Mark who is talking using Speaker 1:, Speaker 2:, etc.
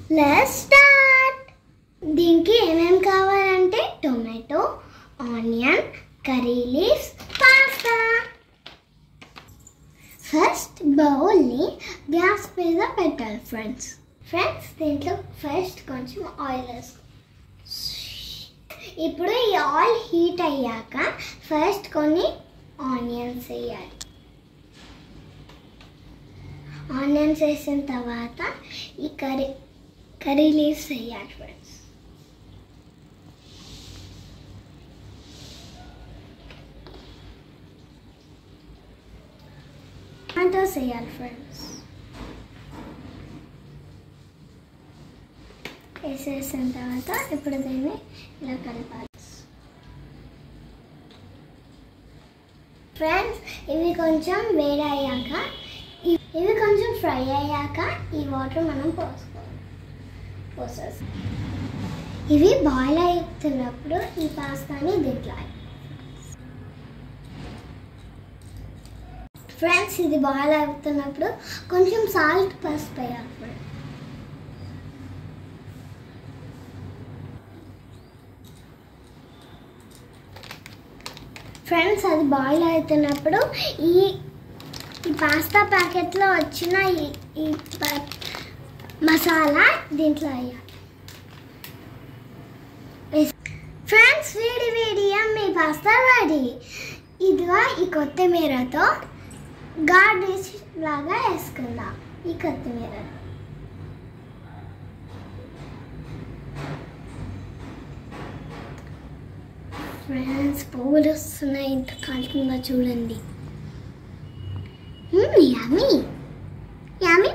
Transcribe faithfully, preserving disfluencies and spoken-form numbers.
Speaker 1: Let's start. దీనికి ఏమేం కావాలంటే tomato, onion, curry leaves, pasta. First బౌల్ని గ్యాస్ మీద పెట్టాలి ఫ్రెండ్స్. ఫ్రెండ్స్ దీంట్లో ఫస్ట్ కొంచెం ఆయిల్ వేసుకో. ఇప్పుడు ఈ ఆయిల్ హీట్ అయ్యాక ఫస్ట్ కొన్ని ఆనియన్స్ వేయాలి. ఆనియన్స్ వేసిన తర్వాత ఈ కర్రీ కర్రీ లీవ్స్ వేయాలి ఫ్రెండ్స్. టమాటోస్ వేయాలి ఫ్రెండ్స్. వేసేసిన తర్వాత ఇప్పుడు దీన్ని ఇలా కలపాలి ఫ్రెండ్స్. ఇవి కొంచెం వేడి అయ్యాక ఇవి కొంచెం ఫ్రై అయ్యాక ఈ వాటర్ మనం పోసుకోవాలి పోసేసి ఇవి బాయిల్ అవుతున్నప్పుడు ఈ పాస్తాని దించాలి ఫ్రెండ్స్. ఇది బాయిల్ అవుతున్నప్పుడు కొంచెం సాల్ట్ పసుపు వేయాలి ఫ్రెండ్స్. ఫ్రెండ్స్ అది బాయిల్ అవుతున్నప్పుడు ఈ ఈ పాస్తా ప్యాకెట్లో వచ్చిన ఈ ఈ మసాలా దీంట్లో వేయాలి ఫ్రెండ్స్. వేడి వేడి మీ పాస్తా రెడీ. ఇదిగా ఈ కొత్తిమీరతో గార్నిష్ లాగా వేసుకుందాం. ఈ కొత్తిమీర ఫ్రెండ్స్ పువ్వులు వస్తున్నాయి. ఇంత కాలుతుందో చూడండి. యమ్మీ యమ్మీ